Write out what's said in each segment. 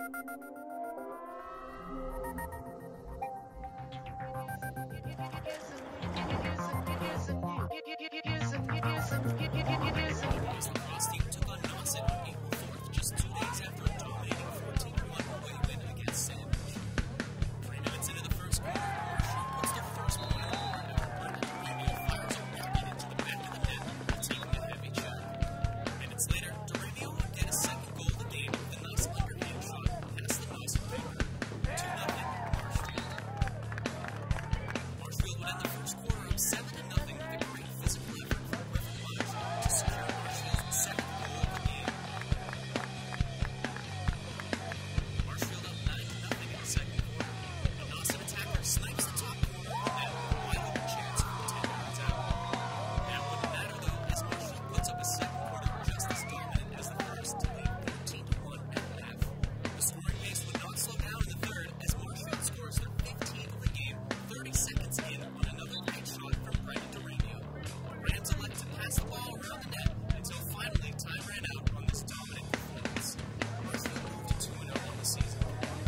Lacrosse team took on Nauset on April 4th, just 2 days after a dominating 14-1 away win against Sandwich. 3 minutes into the first quarter, Marshfield puts their first point on the board after Durandio fires a rocket into the back of the net, taking a heavy check. Minutes later, Durandio would get a second goal of the game with a nice underhand shot past the Nauset paper. 2-0 Marshfield. Marshfield would end the first quarter up 7-0 with a great physical effort from Griffin Lunch to secure Marshfield's second goal of the game. Marshfield up 9-0 in the second quarter. A Nauset attacker snipes the top corner of the net with a wide open chance from 10 yards out. That wouldn't matter though, as Marshfield puts up a second quarter just as dominant as the first to lead 13-1 at half. The scoring pace would not slow down in the third as Marshfield scores their 15th of the game 30 seconds in on another great shot from Durandio. The Rams elect to pass the ball around the net until finally time ran out on this dominant performance. Marshfield moved to 2-0 on the season.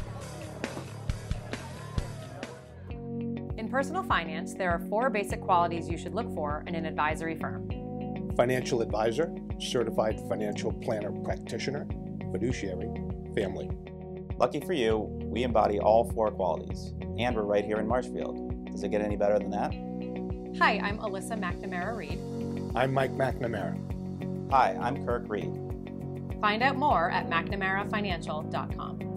In personal finance, there are 4 basic qualities you should look for in an advisory firm. Financial advisor, certified financial planner practitioner, fiduciary, family. Lucky for you, we embody all 4 qualities, and we're right here in Marshfield. Does it get any better than that? Hi, I'm Alyssa McNamara Reed. I'm Mike McNamara. Hi, I'm Kirk Reed. Find out more at McNamaraFinancial.com.